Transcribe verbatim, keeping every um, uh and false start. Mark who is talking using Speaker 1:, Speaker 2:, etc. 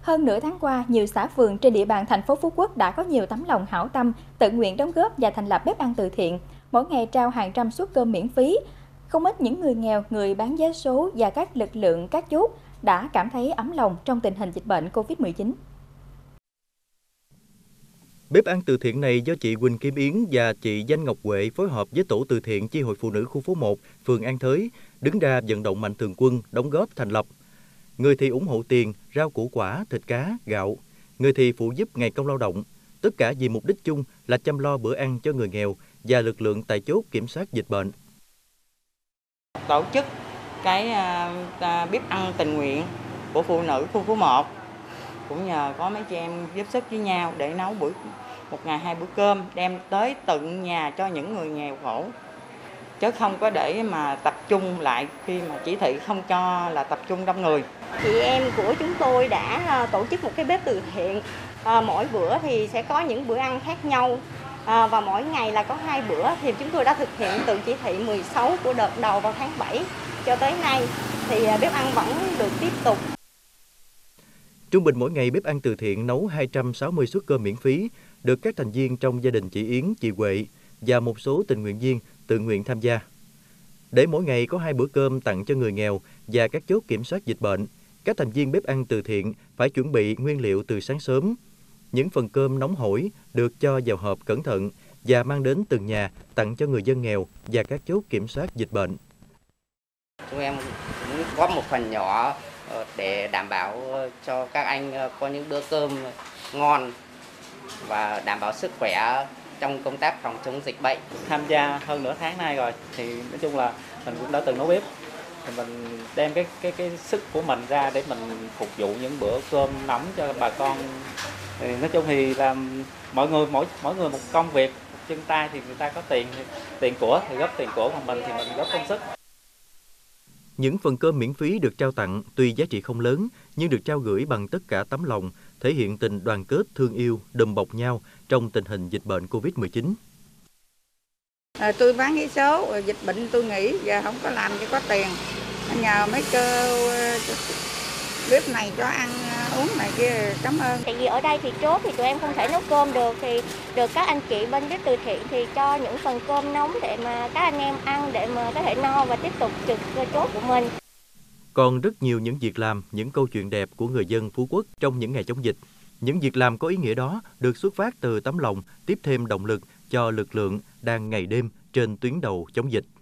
Speaker 1: Hơn nửa tháng qua, nhiều xã phường trên địa bàn thành phố Phú Quốc đã có nhiều tấm lòng hảo tâm, tự nguyện đóng góp và thành lập bếp ăn từ thiện. Mỗi ngày trao hàng trăm suất cơm miễn phí. Không ít những người nghèo, người bán vé số và các lực lượng các chốt đã cảm thấy ấm lòng trong tình hình dịch bệnh Covid mười chín.
Speaker 2: Bếp ăn từ thiện này do chị Quỳnh Kim Yến và chị Danh Ngọc Huệ phối hợp với tổ từ thiện chi hội phụ nữ khu phố một, phường An Thới, đứng ra vận động mạnh thường quân đóng góp thành lập. Người thì ủng hộ tiền, rau củ quả, thịt cá, gạo. Người thì phụ giúp ngày công lao động. Tất cả vì mục đích chung là chăm lo bữa ăn cho người nghèo và lực lượng tại chốt kiểm soát dịch bệnh.
Speaker 3: Tổ chức cái uh, bếp ăn tình nguyện của phụ nữ khu phố một cũng nhờ có mấy chị em giúp sức với nhau để nấu bữa một ngày hai bữa cơm đem tới tận nhà cho những người nghèo khổ, chứ không có để mà tập trung lại khi mà chỉ thị không cho là tập trung đông người.
Speaker 4: Chị em của chúng tôi đã tổ chức một cái bếp từ thiện, à, mỗi bữa thì sẽ có những bữa ăn khác nhau, à, và mỗi ngày là có hai bữa. Thì chúng tôi đã thực hiện từ chỉ thị mười sáu của đợt đầu vào tháng bảy cho tới nay thì bếp ăn vẫn được tiếp tục.
Speaker 2: Trung bình mỗi ngày bếp ăn từ thiện nấu hai trăm sáu mươi suất cơm miễn phí, được các thành viên trong gia đình chị Yến, chị Huệ và một số tình nguyện viên tự nguyện tham gia. Để mỗi ngày có hai bữa cơm tặng cho người nghèo và các chốt kiểm soát dịch bệnh, các thành viên bếp ăn từ thiện phải chuẩn bị nguyên liệu từ sáng sớm. Những phần cơm nóng hổi được cho vào hộp cẩn thận và mang đến từng nhà tặng cho người dân nghèo và các chốt kiểm soát dịch bệnh.
Speaker 5: Chúng em cũng góp một phần nhỏ để đảm bảo cho các anh có những bữa cơm ngon và đảm bảo sức khỏe trong công tác phòng chống dịch bệnh.
Speaker 6: Tham gia hơn nửa tháng nay rồi thì nói chung là mình cũng đã từng nấu bếp, thì mình đem cái cái cái sức của mình ra để mình phục vụ những bữa cơm nóng cho bà con. Thì nói chung thì là mọi người mỗi mỗi người một công việc, một chân tay, thì người ta có tiền tiền của thì góp tiền của, còn mình thì mình góp công sức.
Speaker 2: Những phần cơm miễn phí được trao tặng tuy giá trị không lớn nhưng được trao gửi bằng tất cả tấm lòng, thể hiện tình đoàn kết, thương yêu, đùm bọc nhau trong tình hình dịch bệnh Covid mười chín.
Speaker 7: À, tôi bán vé số, dịch bệnh tôi nghỉ, giờ không có làm cho có tiền. Nhờ mấy cơ bếp này cho ăn uống này kia, cảm ơn.
Speaker 4: Tại vì ở đây thì chốt thì tụi em không thể nấu cơm được, thì được các anh chị bên bếp từ thiện thì cho những phần cơm nóng để mà các anh em ăn để mà có thể no và tiếp tục trực chốt của mình.
Speaker 2: Còn rất nhiều những việc làm, những câu chuyện đẹp của người dân Phú Quốc trong những ngày chống dịch. Những việc làm có ý nghĩa đó được xuất phát từ tấm lòng, tiếp thêm động lực cho lực lượng đang ngày đêm trên tuyến đầu chống dịch.